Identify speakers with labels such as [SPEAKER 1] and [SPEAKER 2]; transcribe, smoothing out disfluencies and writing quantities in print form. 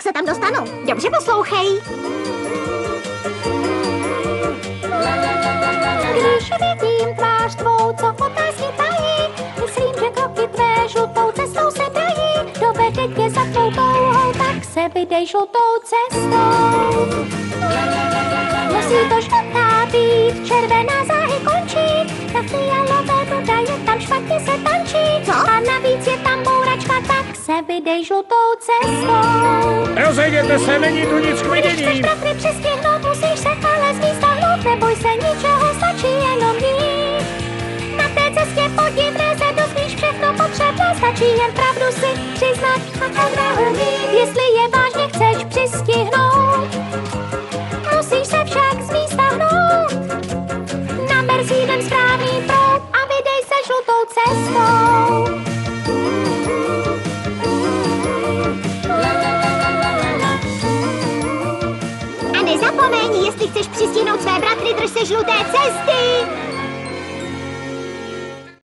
[SPEAKER 1] se tam dostanu. Dobře poslouchej.
[SPEAKER 2] Když vidím tvář tvou, co otázky tají, myslím, že kroky tvé žlutou cestou se dají. Dovede tě za tvou touhou, tak se vydej žlutou cestou. Musí to žlutá být, červená záhy končí, na fialové voda je tam, špatně se tančí.
[SPEAKER 1] Co?
[SPEAKER 2] A navíc je tam bouračka, tak se vydej žlutou cestou.
[SPEAKER 3] Rozejděte se, není tu nic k
[SPEAKER 2] Když chceš
[SPEAKER 3] vidění.
[SPEAKER 2] bratry přistihnout, musíš se ale z místa hnout, neboj se ničeho, stačí jenom jít. Na té cestě podivné se dozvíš všechno potřebné, stačí jen pravdu si přiznat a odvahu mít. Jestli je vážně chceš přistihnout, musíš se však z místa hnout. Naber si ten správný proud a vydej se žlutou cestou.
[SPEAKER 1] A nezapomeň, jestli chceš přistihnout své bratry, drž se žluté cesty.